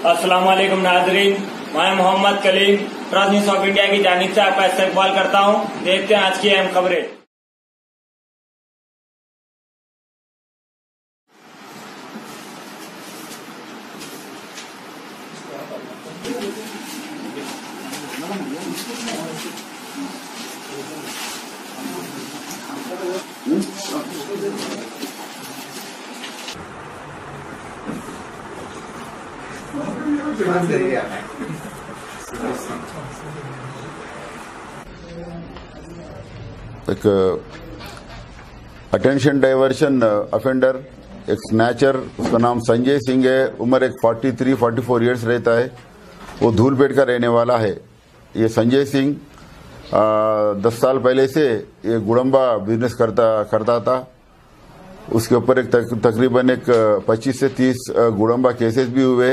अस्सलाम वालेकुम नाजरीन, मैं Mohammad Kaleem trust news of India की जानिब से आपका इस्तकबाल करता हूं। देखते हैं आज की अहम खबरें। एक अटेंशन डाइवर्शन अफेंडर, एक स्नैचर, उसका नाम संजय सिंह है। उम्र एक 43-44 ईयर्स रहता है। वो धूलपेट का रहने वाला है। ये संजय सिंह 10 साल पहले से ये गुड़म्बा बिजनेस करता था। उसके ऊपर एक तकरीबन 25 से 30 गुड़म्बा केसेस भी हुए।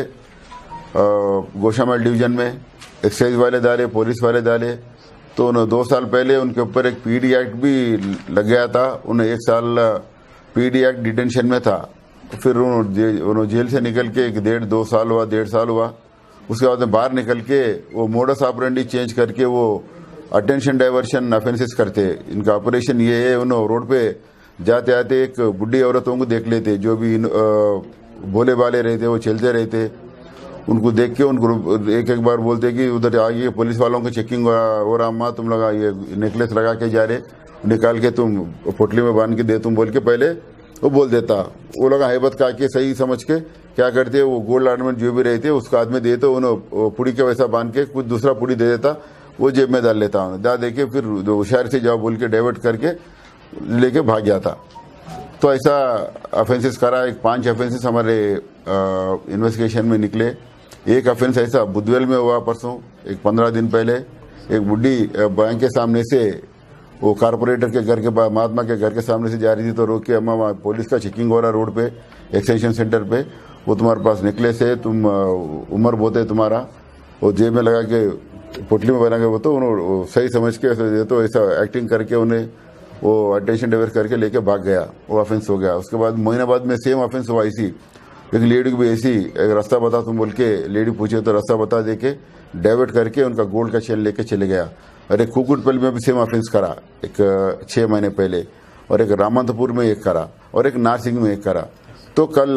गोशामहल डिवीजन में एक्साइज वाले डाले, पुलिस वाले डाले। तो 2 साल पहले उनके ऊपर एक पीडी एक्ट भी लग गया था। उन्हें 1 साल पीडी एक्ट डिटेंशन में था। फिर उन्होंने जेल से निकल के 1.5-2 साल हुआ, 1.5 साल हुआ। उसके बाद में बाहर निकल के वो मोडस ऑपरेंडी चेंज करके वो अटेंशन डाइवर्शन ऑफेंसेस करते। इनका ऑपरेशन ये है, उन्होंने रोड पे जाते आते एक बुढ़ी औरतों को देख लेते, जो भी भोले भाले रहते, वो चलते रहते। उनको देख के उनको एक बार बोलते कि उधर आइए, पुलिस वालों की चेकिंग हो रहा, अम्मा तुम लगा ये नेकलेस लगा के जा रहे, निकाल के तुम पोटली में बांध के दे, तुम बोल के पहले वो बोल देता। वो लगा हैबत का के सही समझ के क्या करते, वो गोल्ड ऑर्नामेंट जो भी रहते उसका हाथ में दे, तो उन्हें पुड़ी के वैसा बांध के कुछ दूसरा पुड़ी दे देता, वो जेब में डाल लेता। दा दे के फिर होशियार से जाओ बोल के डाइवर्ट करके लेके भाग जाता। तो ऐसा ऑफेंसेस करा। 5 ऑफेंसेस हमारे इन्वेस्टिगेशन में निकले। एक ऑफेंस ऐसा बुधवेल में हुआ परसों, एक 15 दिन पहले। एक बुढ़ी बैंक के सामने से वो कारपोरेटर के घर के महात्मा के घर के सामने से जा रही थी, तो रोक के, अम्मा पुलिस का चेकिंग हो रहा रोड पे, एक्सटेंशन सेंटर पे, वो तुम्हारे पास नेकलेस है, तुम उम्र बहुत है तुम्हारा, वो जेब में लगा के पोटली में बना के, वो तो उन्होंने सही समझ के तो ऐसा एक्टिंग करके उन्हें वो अटेंशन डाइवर्ट करके लेके भाग गया। वो ऑफेंस हो गया। उसके बाद महीना बाद में सेम ऑफेंस हुआ। इसी एक लेडी को भी ऐसी एक रास्ता बता तुम बोल के लेडी पूछे, तो रास्ता बता दे के डाइवर्ट करके उनका गोल्ड का चेन लेके चले गया। और एक कुकुटपल्ली में भी सेम ऑफेंस करा, एक 6 महीने पहले। और एक रामंतपुर में एक करा, और एक नारसिंह में एक करा। तो कल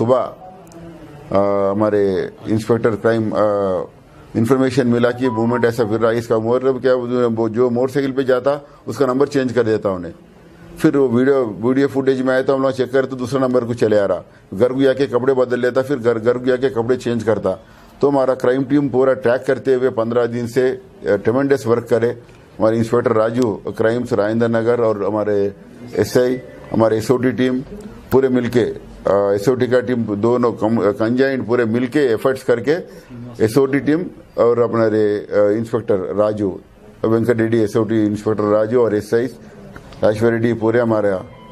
सुबह हमारे इंस्पेक्टर क्राइम इन्फॉर्मेशन मिला कि मूवमेंट ऐसा फिर रहा। इसका मतलब क्या, जो मोटरसाइकिल पे जाता उसका नंबर चेंज कर देता उन्हें। फिर वो वीडियो फुटेज में आया तो हम लोग चेक करे तो दूसरा नंबर को चले आ रहा। घर को जाके कपड़े बदल लेता, फिर घर को जाके कपड़े चेंज करता। तो हमारा क्राइम टीम पूरा ट्रैक करते हुए 15 दिन से ट्रेमेंडस वर्क करे। हमारे इंस्पेक्टर राजू क्राइम्स राजेंद्र नगर और हमारे एसआई, हमारे एसओटी टीम पूरे मिलके, एसओटी का टीम दोनों कंजाइंट पूरे मिलके एफर्ट्स करके, एसओटी टीम और अपने inspector Raju Venkat Reddy, SOT inspector Raju और एसआई राजेश्वर रेड्डी, पूरे हमारे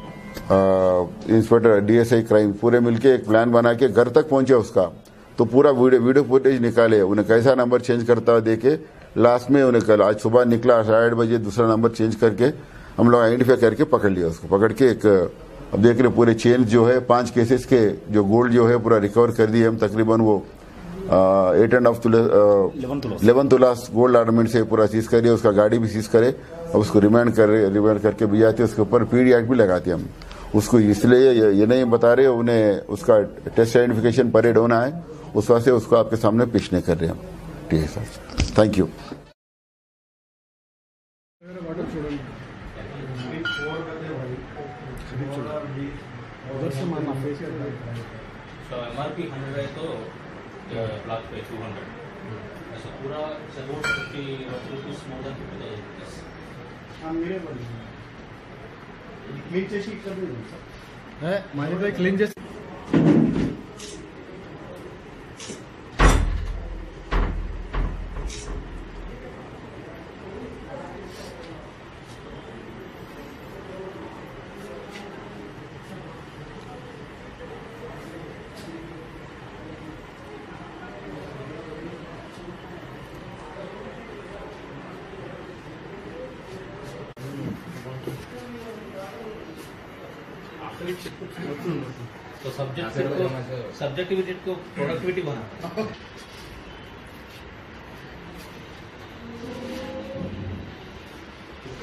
इंस्पेक्टर डीएसआई क्राइम पूरे मिलके एक प्लान बना के घर तक पहुंचे उसका। तो पूरा वीडियो फुटेज निकाले, उन्हें कैसा नंबर चेंज करता देखे। लास्ट में उन्हें कल आज सुबह निकला 8:30 बजे दूसरा नंबर चेंज करके हम लोग आइडेंटिफाई करके पकड़ लिया उसको। पकड़ के एक अब देख रहे पूरे चेन जो है 5 केसेस के जो गोल्ड जो है पूरा रिकवर कर दिए हम। तकरीबन वो 11 तुला गोल्ड ऑर्नामेंट से पूरा सीज करिए। उसका गाड़ी भी सीज करे, अब उसको रिमांड करके भी जाते। उसके ऊपर पीडी एक्ट भी लगाते हम उसको। इसलिए ये नहीं बता रहे, उन्हें उसका टेस्ट आइडेंटिफिकेशन परेड होना है, उस वजह से उसको आपके सामने पेश नहीं कर रहे हम। ठीक है सर, थैंक यू। MRP 100 है तो ब्लॉक पे 200 ऐसा पूरा 750 rupees more than 50,000 rupees. మీరే క్లీన్ చేసి ఇక్కడ మాది క్లీన్ చేసి तो सब्जेक्टिविटी को प्रोडक्टिविटी बना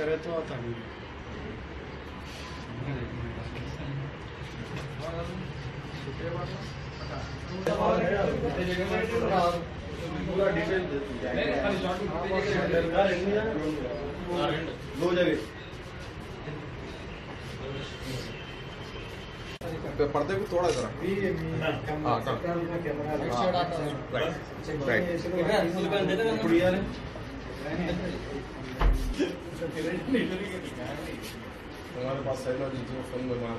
करे तो आता नहीं। पर्दे को थोड़ा जरा हमारे पास फोन बनवा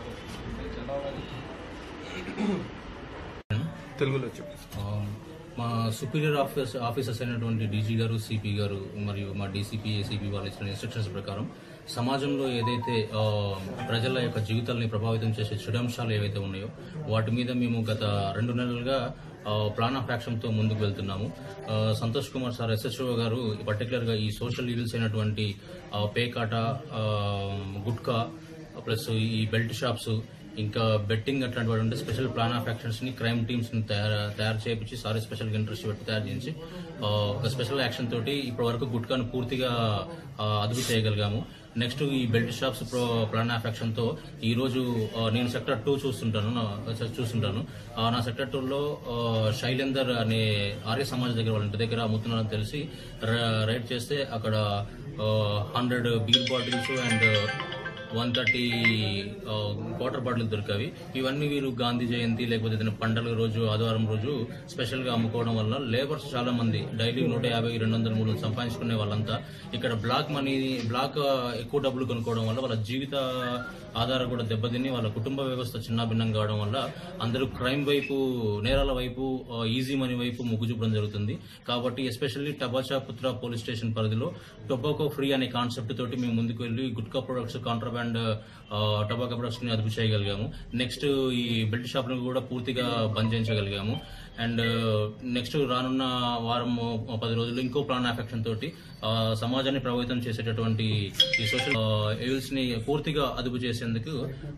తెలుగులో చెప్పు. మా సుపీరియర్ ఆఫీసర్స్ అయినటువంటి డీజీ గారు, సిపి గారు మరియు మా డీసీపీ, ఏసీపీ వాళ్ళు ఇచ్చిన ఇన్స్ట్రక్షన్స్ ప్రకారం సమాజంలో ఏదైతే ప్రజల యొక్క జీవితాలని ప్రభావితం చేసే చెడంశాలు ఏవైతే ఉన్నాయో వాటి మీద మేము గత 2 నెలలుగా ప్లాన్ ఆఫ్ యాక్షన్తో ముందుకు వెళ్తున్నాము. సంతోష్ కుమార్ సార్ SHO గారు పర్టికులర్ గా ఈ సోషల్ ఈవిల్స్ అయినటువంటి పేకాట, గుట్కా ప్లస్ ఈ బెల్ట్ షాప్స్, ఇంకా బెట్టింగ్ అట్లాంటి స్పెషల్ ప్లాన్ ఆఫ్ యాక్షన్స్ ని క్రైమ్ టీమ్స్ ని తయారు చేయించి సారీ స్పెషల్ ఇంట్రెస్ట్ పెట్టి తయారు చేయించి ఒక స్పెషల్ యాక్షన్ తోటి ఇప్పటి వరకు గుట్కాను పూర్తిగా అదుపు చేయగలిగాము. నెక్స్ట్ ఈ belt shops plan of action తో ఈ రోజు నేను సెక్టర్ 2 చూస్తుంటాను. నా సెక్టర్ 2లో శైలేందర్ అనే ఆర్య సమాజ్ దగ్గర వాళ్ళ ఇంటి దగ్గర అమ్ముతున్నారని తెలిసి రైడ్ చేస్తే అక్కడ 100 beer bottles and 130 water bottle దొరికాయి. ఇవన్నీ వీరు గాంధీ జయంతి లేకపోతే ఏదైనా పండుగ రోజు, ఆదివారం రోజు స్పెషల్ గా అమ్ముకోవడం వల్ల లేబర్స్ చాలా మంది డైలీ 150, 200, 300 సంపాదించుకునే వాళ్ళంతా ఇక్కడ బ్లాక్ ఎక్కువ డబ్బులు కొనుక్కోవడం వల్ల వాళ్ళ జీవిత ఆధారం కూడా దెబ్బతిని వాళ్ళ కుటుంబ వ్యవస్థ చిన్నాభిన్నం కావడం వల్ల అందరూ క్రైమ్ వైపు, నేరాల వైపు, ఈజీ మనీ వైపు మొగ్గు చూపడం జరుగుతుంది. కాబట్టి ఎస్పెషల్లీ టబాచాపుత్ర పోలీస్ స్టేషన్ పరిధిలో టొబాకో ఫ్రీ అనే కాన్సెప్ట్ తోటి మేము ముందుకు వెళ్లి gutka products, contraband tobacco products ని అదుపు చేయగలిగాము. నెక్స్ట్ ఈ బెల్ట్ షాపులను కూడా పూర్తిగా బంద్ చేయించగలిగాము. అండ్ నెక్స్ట్ రానున్న వారం 10 రోజుల్లో ఇంకో ప్లాన్ ఆఫ్ యాక్షన్ తోటి సమాజాన్ని ప్రభావితం చేసేటటువంటి ఈ సోషల్ ఈవిల్స్ ని పూర్తిగా అదుపు చేసేందుకు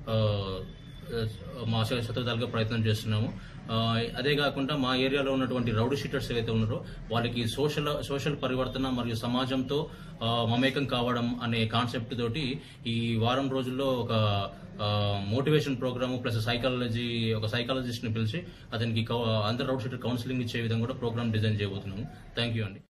మా శత్రుదాలుగా ప్రయత్నం చేస్తున్నాము. అదే కాకుండా మా ఏరియాలో ఉన్నటువంటి రౌడీ షీటర్స్ ఏవైతే ఉన్నారో వాళ్ళకి సోషల్ పరివర్తన మరియు సమాజంతో మమేకం కావడం అనే కాన్సెప్ట్ తోటి ఈ వారం రోజుల్లో ఒక మోటివేషన్ ప్రోగ్రామ్ ప్లస్ సైకాలజిస్ట్ ని పిలిచి అతనికి అందరు రౌడీ షీటర్ కౌన్సిలింగ్ ఇచ్చే విధంగా కూడా ప్రోగ్రామ్ డిజైన్ చేయబోతున్నాము. థ్యాంక్ యూ అండి.